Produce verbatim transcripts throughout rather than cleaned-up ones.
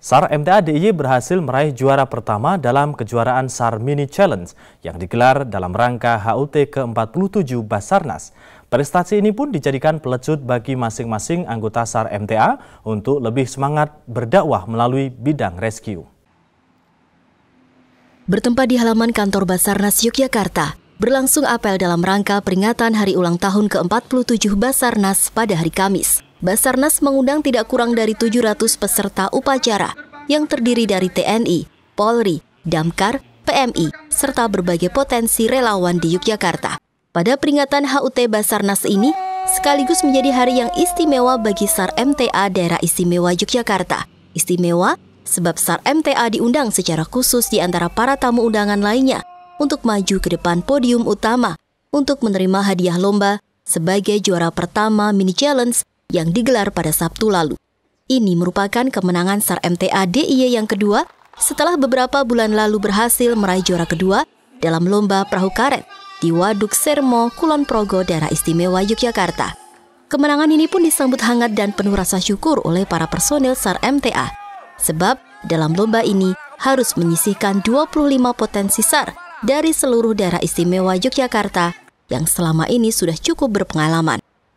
SAR M T A D I Y berhasil meraih juara pertama dalam kejuaraan SAR Mini Challenge yang digelar dalam rangka H U T ke empat puluh tujuh Basarnas. Prestasi ini pun dijadikan pelecut bagi masing-masing anggota SAR M T A untuk lebih semangat berdakwah melalui bidang rescue. Bertempat di halaman kantor Basarnas Yogyakarta, berlangsung apel dalam rangka peringatan hari ulang tahun ke empat puluh tujuh Basarnas pada hari Kamis. Basarnas mengundang tidak kurang dari tujuh ratus peserta upacara yang terdiri dari T N I, Polri, Damkar, P M I, serta berbagai potensi relawan di Yogyakarta. Pada peringatan H U T Basarnas ini, sekaligus menjadi hari yang istimewa bagi SAR M T A Daerah Istimewa Yogyakarta. Istimewa sebab SAR M T A diundang secara khusus di antara para tamu undangan lainnya untuk maju ke depan podium utama untuk menerima hadiah lomba sebagai juara pertama Mini Challenge yang digelar pada Sabtu lalu. Ini merupakan kemenangan SAR M T A D I Y yang kedua setelah beberapa bulan lalu berhasil meraih juara kedua dalam lomba perahu karet di Waduk Sermo, Kulon Progo, Daerah Istimewa Yogyakarta. Kemenangan ini pun disambut hangat dan penuh rasa syukur oleh para personil SAR M T A. Sebab dalam lomba ini harus menyisihkan dua puluh lima potensi SAR dari seluruh Daerah Istimewa Yogyakarta yang selama ini sudah cukup berpengalaman.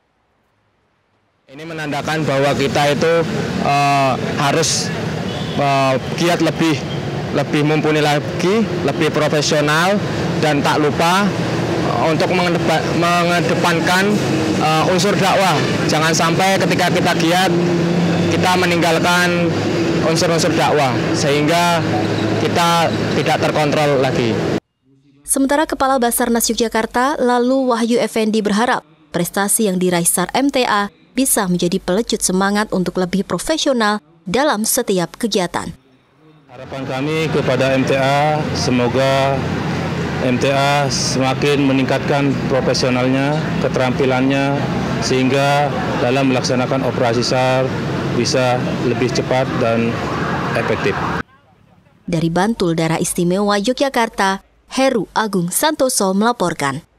Ini menandakan bahwa kita itu uh, harus uh, giat lebih lebih mumpuni lagi, lebih profesional, dan tak lupa uh, untuk mengedepan, mengedepankan uh, unsur dakwah. Jangan sampai ketika kita giat kita meninggalkan unsur-unsur dakwah sehingga kita tidak terkontrol lagi. Sementara Kepala Basarnas Yogyakarta lalu Wahyu Effendi berharap prestasi yang diraih SAR M T A bisa menjadi pelecut semangat untuk lebih profesional dalam setiap kegiatan. Harapan kami kepada M T A, semoga M T A semakin meningkatkan profesionalnya, keterampilannya, sehingga dalam melaksanakan operasi SAR bisa lebih cepat dan efektif. Dari Bantul, Daerah Istimewa Yogyakarta, Heru Agung Santoso melaporkan.